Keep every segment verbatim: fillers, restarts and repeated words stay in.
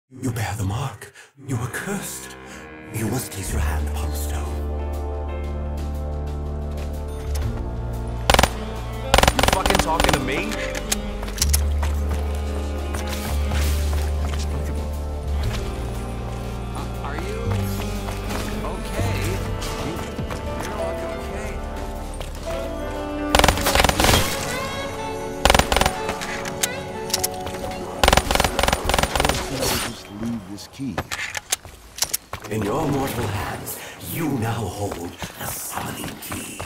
You bear the mark. You are cursed. You must place your hand upon the stone. You fucking talking to me? Uh, are you okay? You, you don't look okay. Just leave this key. In your mortal hands, you now hold the summoning key.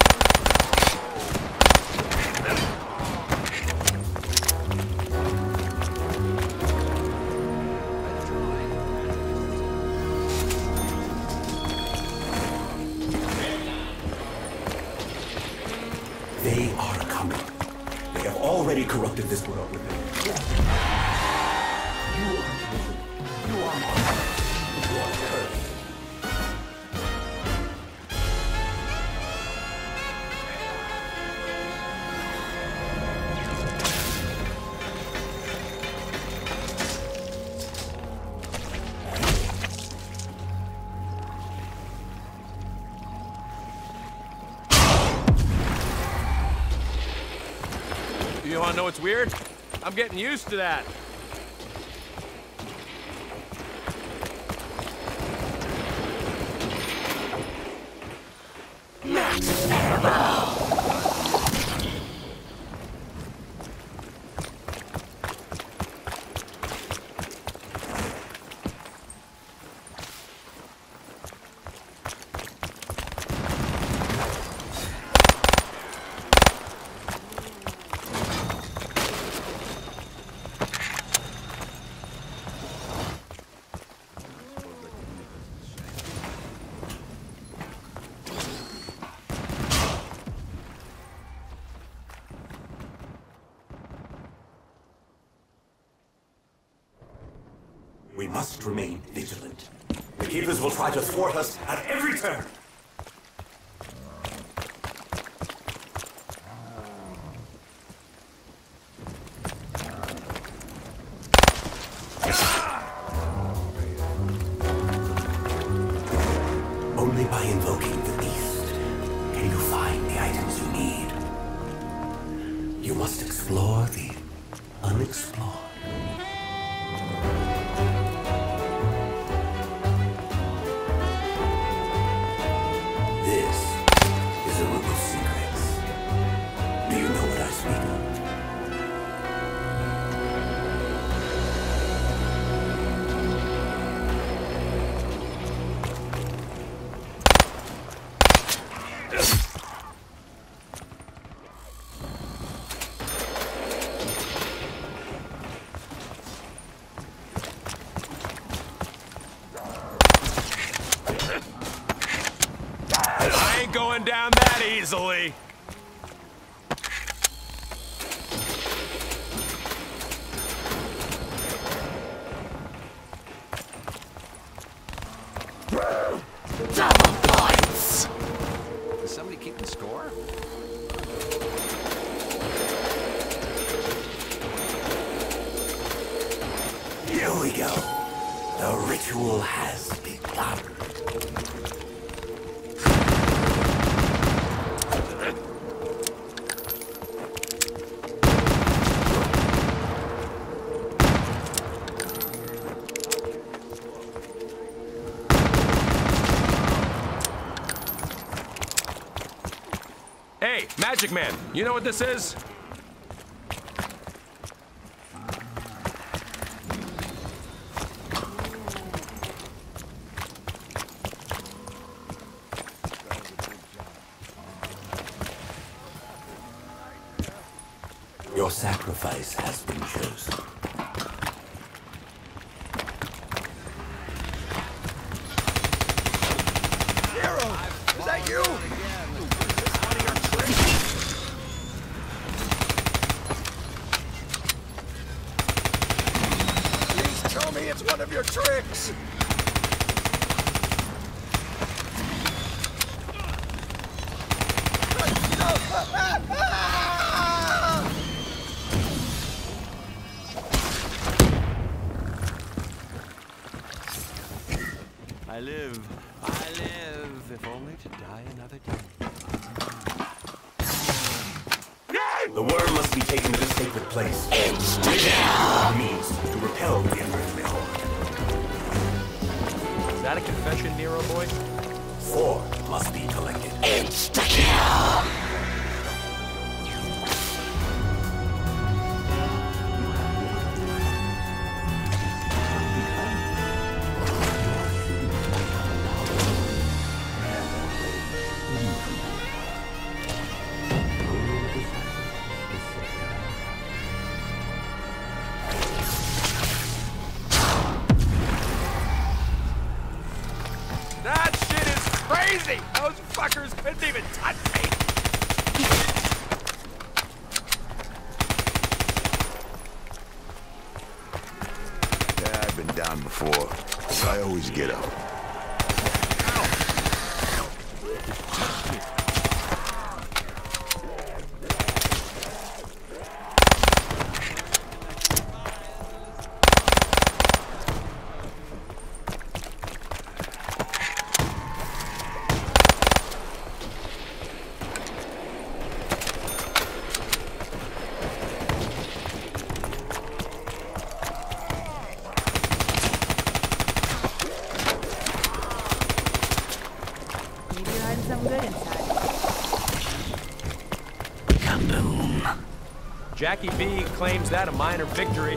They are coming. They have already corrupted this world with them. You are chosen. You are mine. You are cursed. You wanna know what's weird? I'm getting used to that. We must remain vigilant. The Keepers will try to thwart us at every turn. Only by invoking the beast can you find the items you need. You must explore the unexplored. This is a room of secrets. Do you know what I speak of? I ain't going down that easily. Double points! Is somebody keeping score? Here we go. The ritual has begun. Hey, Magic Man, you know what this is? Your sacrifice has been chosen. Hero! Is that you? Please tell me it's one of your tricks! I live, I live, if only to die another day. The worm must be taken to the sacred place. Insta-kill! Means to repel the earthly horde. Is that a confession, Nero boy? Four must be collected. Insta-kill! That shit is crazy! Those fuckers couldn't even touch me! Yeah, I've been down before. I always get up. Maybe you're hiding something good inside. Jackie B claims that a minor victory.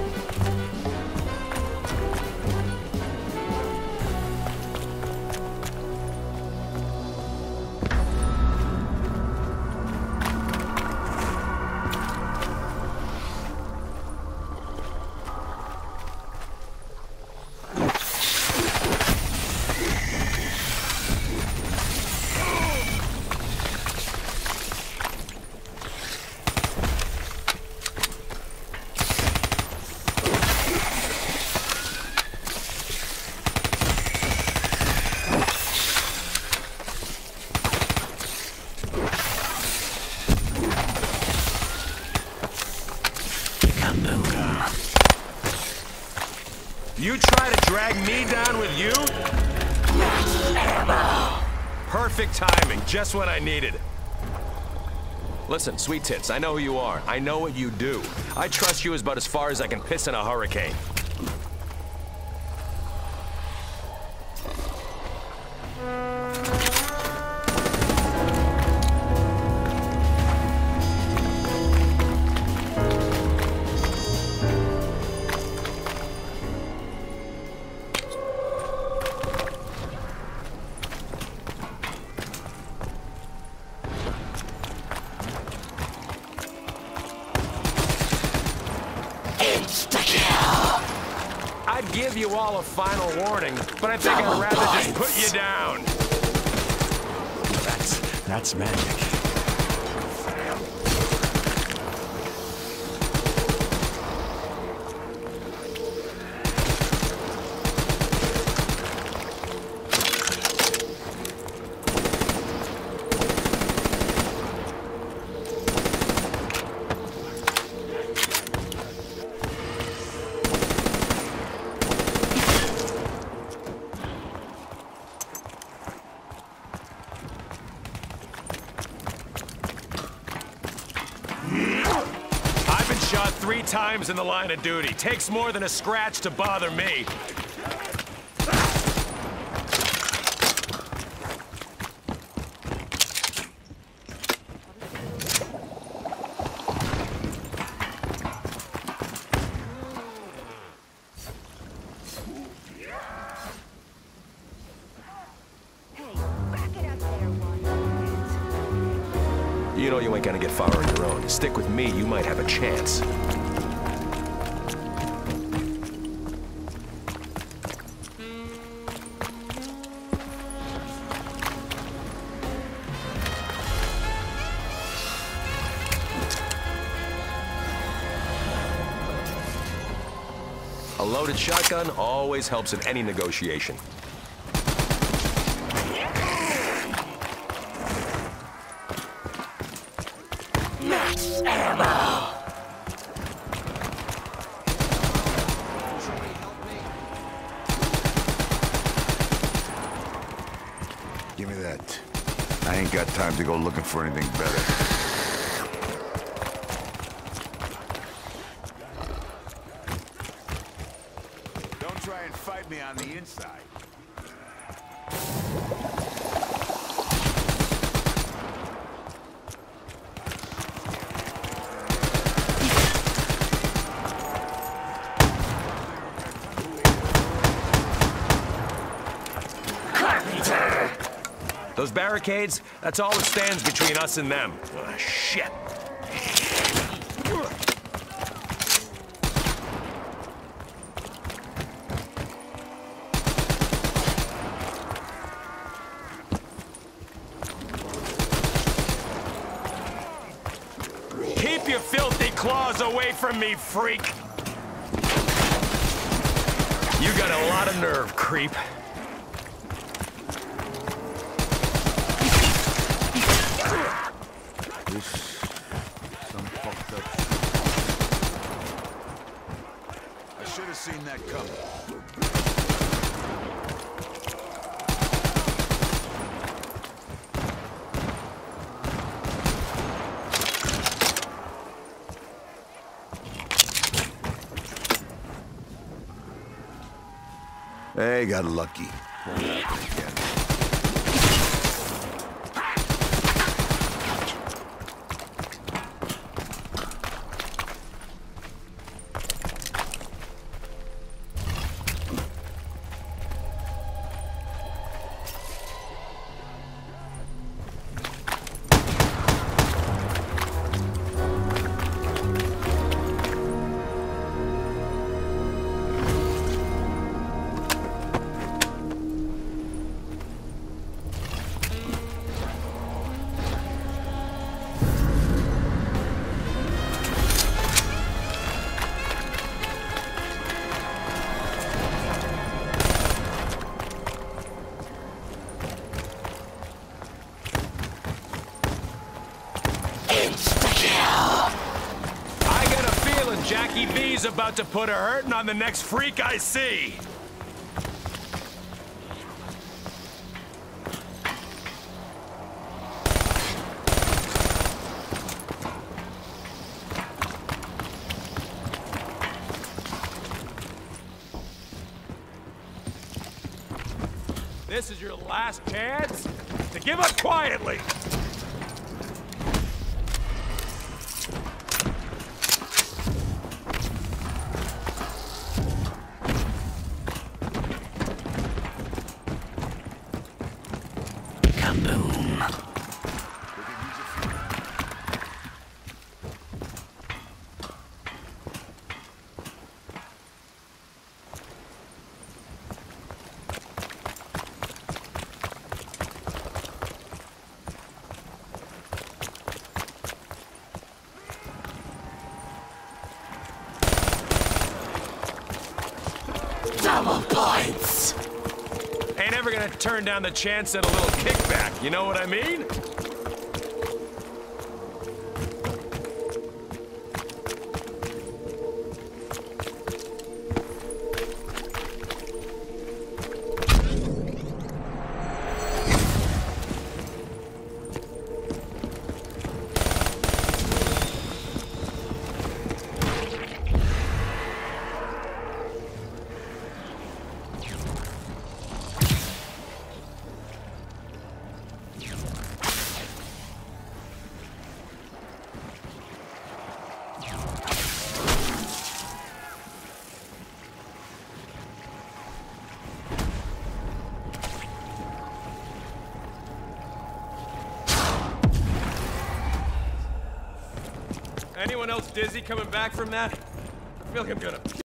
You try to drag me down with you? Perfect timing, just when I needed it. Listen, Sweet Tits, I know who you are. I know what you do. I trust you as about as far as I can piss in a hurricane. I'd give you all a final warning, but I think I'd rather just put you down. That's, that's magic. I've been shot three times in the line of duty. Takes more than a scratch to bother me. You know you ain't gonna get far on your own. Stick with me, you might have a chance. A loaded shotgun always helps in any negotiation. Max ammo! ain't got time to go looking for anything better. Don't try and fight me on the inside. Those barricades, that's all that stands between us and them. Ah, shit. Keep your filthy claws away from me, freak! You got a lot of nerve, creep. This... some fucked up... I should have seen that coming. They got lucky. Won't happen again. I got a feeling Jackie B's about to put a hurtin' on the next freak I see. This is your last chance to give up quietly. Double points! Ain't never gonna turn down the chance at a little kickback, you know what I mean? Anyone else dizzy coming back from that? I feel like I'm gonna